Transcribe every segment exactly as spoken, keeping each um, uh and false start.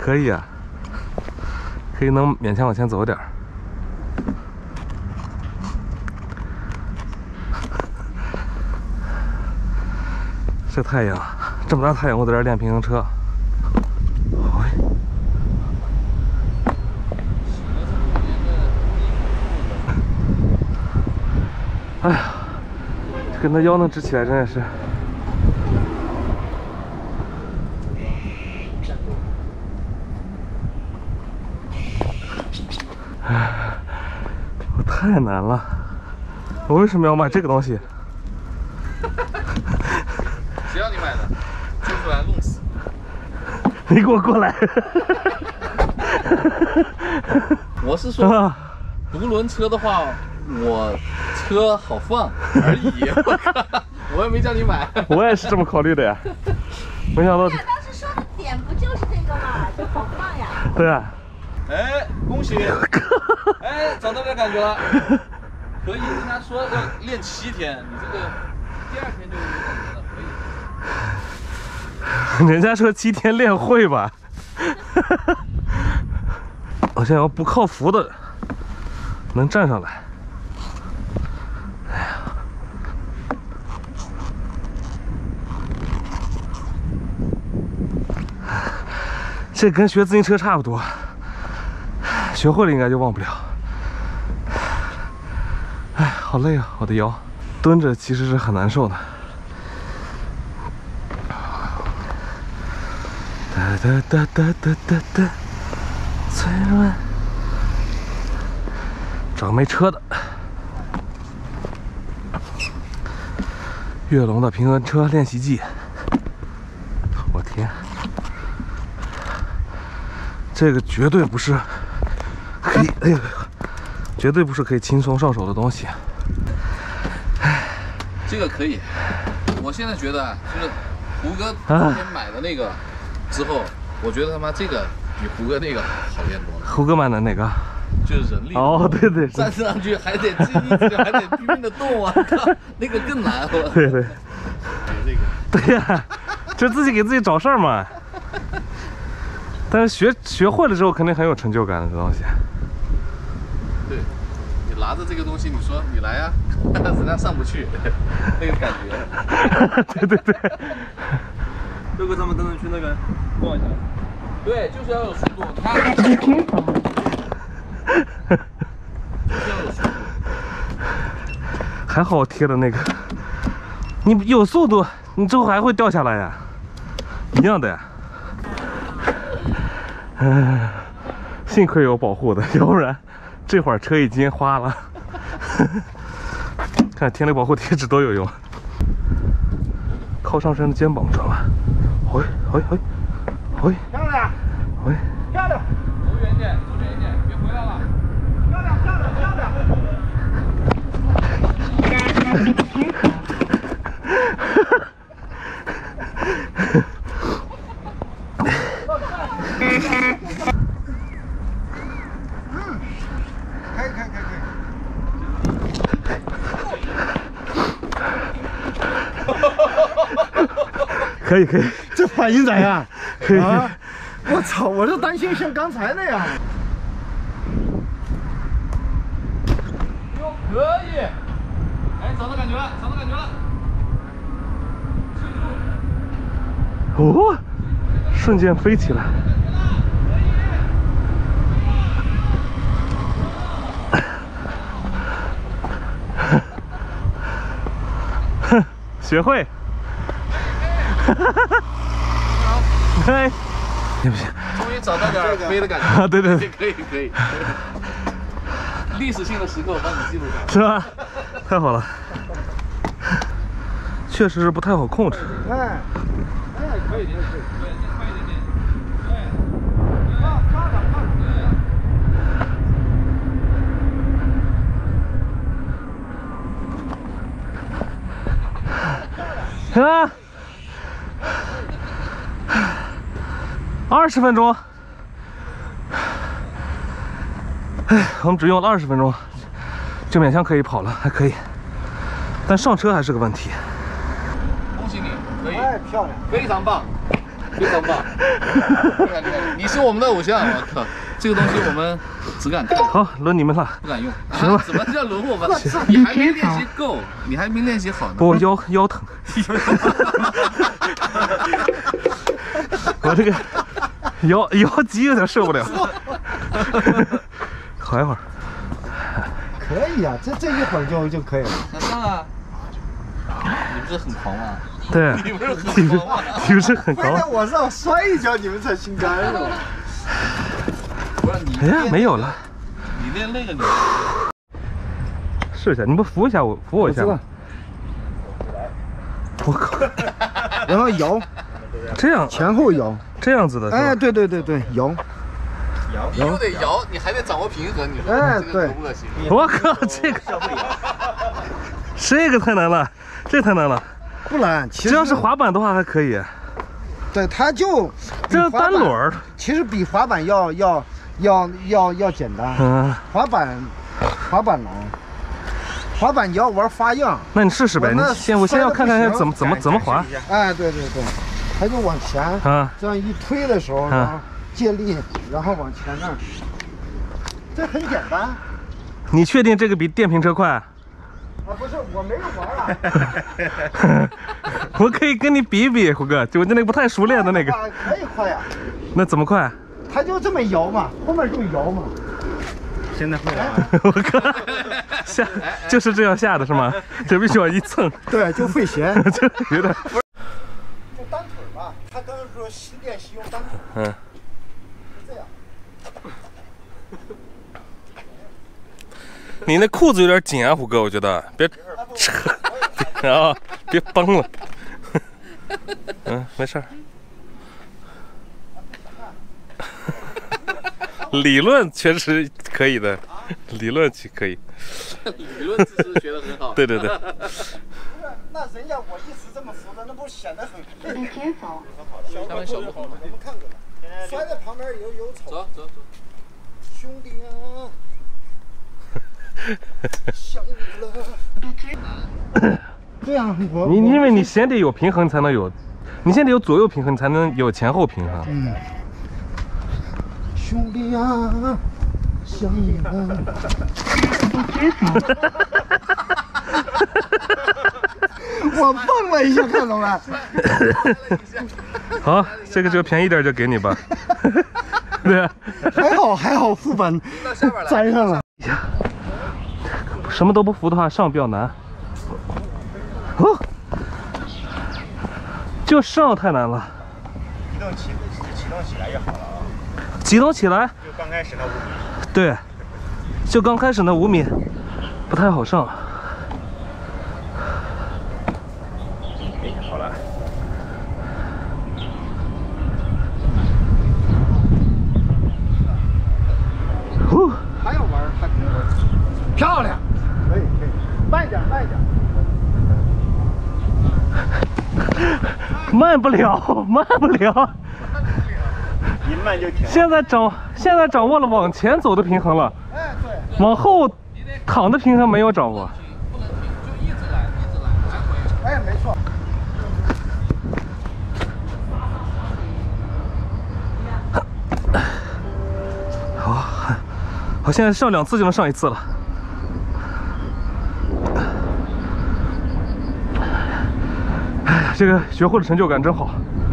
可以啊，可以能勉强往前走点儿。这太阳，这么大太阳，我在这儿练平衡车。哎呀，这那腰能直起来，真的是。哎，我太难了。我为什么要买这个东西？ 谁让你买的？揪出来弄死！ 你给我过来！ 我是说，独轮车的话，我车好放而已。我也没叫你买。 我也是这么考虑的呀。没想到。 当时说的点不就是这个吗？就好放呀。 对啊。 哎，恭喜！哎，找到点感觉了。可以，人家说要练七天，你这个第二天就有感觉了，可以。 人家说七天练会吧。我现在要不靠扶的，能站上来。哎呀，这跟学自行车差不多，学会了应该就忘不了。哎，好累啊，我的腰。蹲着其实是很难受的。哒哒哒哒哒哒哒，催问找没车的。跃龙的平衡车练习记，我天，这个绝对不是可以，哎呦，绝对不是可以轻松上手的东西。 这个可以，我现在觉得就是胡歌昨天买的那个之后，我觉得他妈这个比胡歌那个好练多了。 胡歌买的哪个？ 就是人力哦，对对， 站上去还得记忆力，还得拼命的动啊！靠，那个更难。 对对， 这个。 对呀，就自己给自己找事儿嘛。但是学学会了之后，肯定很有成就感的这东西。 对，你拿着这个东西，你说你来呀、啊，人家上不去，那个感觉。 对对对。 六哥他们都能去那边逛一下。 对，就是要有速度。他。 还好我贴的那个，你有速度，你之后还会掉下来呀，一样的呀。唉，幸亏有保护的，要不然这会儿车已经花了。看贴那保护贴纸多有用，靠上身的肩膀转弯，回回回回， 漂亮， 回漂亮， 走远一点，走远一点，别回来了。 漂亮，漂亮，漂亮。 可以可以， 这反应咋样？ 可以。 啊！我操！我是担心像刚才那样。 哟，可以。哎，找到感觉了，找到感觉了。 哦，瞬间飞起来。哼，学会。嘿，行不行？ 终于找到点飞的感觉。 啊，对对对， 可以可以。历史性的时刻，我帮你记录下来。 是吧？太好了，确实是不太好控制。 哎， 哎，可以，可以，对，再快一点点。对， 漂漂亮漂亮。啊！二十分钟。哎，我们只用了二十分钟，就勉强可以跑了，还可以。但上车还是个问题。 恭喜你，可以， 哎，漂亮， 非常棒。 非常棒，厉害厉害！你是我们的偶像，我靠，这个东西我们只敢看， 好，轮你们了。 不敢用。 行吧怎么叫轮我们？你还没练习够，你还没练习好呢。 不，腰腰疼。我这个腰腰肌有点受不了。好一会儿。 可以啊，这这一会儿就就可以了。 那上啊！你不是很狂吗？ 对， 你不是很狂吗？ 你不是很关高？ 键我是要摔一跤，你们才心甘是吧？ 不是你。 哎呀，没有了。 你练那个你。 试一下，你们扶一下我，扶我一下。我靠！ 然后摇， 这样前后摇， 这样子的。 哎，对对对对，摇。 你又得摇，你还得掌握平衡，你说哎这个多恶心！ 我靠，这个这个太难了，这太难了。 不难，其实只要是滑板的话还可以。 对，它就这是单轮儿， 其实比滑板要要要要要简单。 嗯， 滑板滑板难，滑板你要玩花样。 那你试试呗，你先我先要看看怎么怎么怎么滑。 哎，对对对，它就往前啊， 这样一推的时候，然后借力，然后往前那儿，这很简单。 你确定这个比电瓶车快？ 啊，不是，我没有玩啊。 我可以跟你比一比，虎哥，就那个不太熟练的那个。 可以快呀。 那怎么快？ 它就这么摇嘛，后面就摇嘛。 现在会了。 我靠，下就是这样下的是吗？这必须往一蹭。 对，就费鞋。 就有点。 就单腿嘛，他刚刚说练习用单腿。 嗯。 是这样。 你那裤子有点紧啊，虎哥，我觉得别扯，别啊，别崩了。嗯，没事儿。理论确实可以的，理论可以。 理论知识学得很好。 对对对。 那人家我一直这么扶着，那不显得很很好。 下面小不红了。 我们看过了，摔在旁边有有草。 走走走。 兄弟啊！想你了。这样我你因为你先得有平衡才能有，你先得有左右平衡才能有前后平衡。 嗯。兄弟啊，想你了。我蹦了一下，看懂了。 好，这个就便宜点就给你吧。对。 还好还好，副本粘上了。 什么都不扶的话，上比较难。哦，就上太难了。 启动起启动起来就好了啊。 启动起来。 就刚开始那五米。 对，就刚开始那五米，不太好上。 哎，好了。 呼。 还要玩，还可以玩。漂亮。可以可以，慢点慢点。 慢不了，慢不了。 一慢就停。 现在掌现在掌握了往前走的平衡了， 哎，对。 往后躺的平衡没有掌握。 不能停，就一直来，一直来，来回。 哎，没错。 好，好，现在上两次就能上一次了。哎呀，这个学会的成就感真好。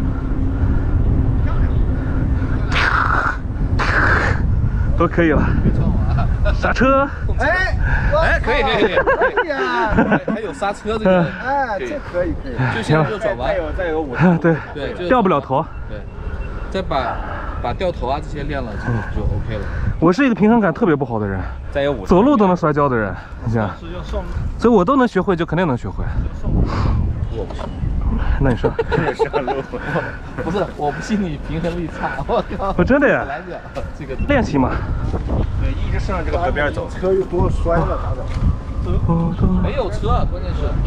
都可以了。刹车。 哎， 哎，可以可以可以。 可以呀。 还有刹车这个。 哎，这可以可以。 就现在就转弯。 再有再有五。 对对，就掉不了头。 对，再把把掉头啊这些练了就就 OK 了。 我是一个平衡感特别不好的人， 再有五。 走路都能摔跤的人，你想，所以我都能学会，就肯定能学会。 我不信。 那你说？ 不是，我不信你平衡力差，我靠！ 我真的呀。 来讲，这个练习嘛。 对，一直顺着这个河边走。 车又多摔了，咋整？ 没有车，关键是。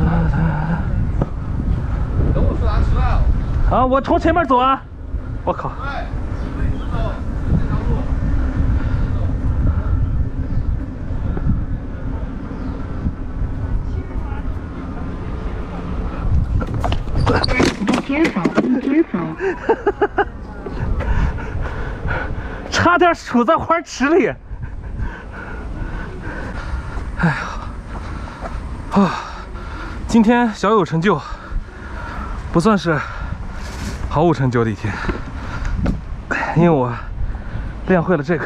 等我去拿车啊！ 啊，我从前面走啊！我靠！ 哎，一直走这条路。 Be careful, be careful. 差点杵在花池里。哎呀，啊，今天小有成就，不算是毫无成就的一天，因为我练会了这个。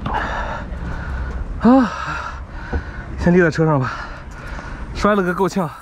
啊，先立在车上吧，摔了个够呛。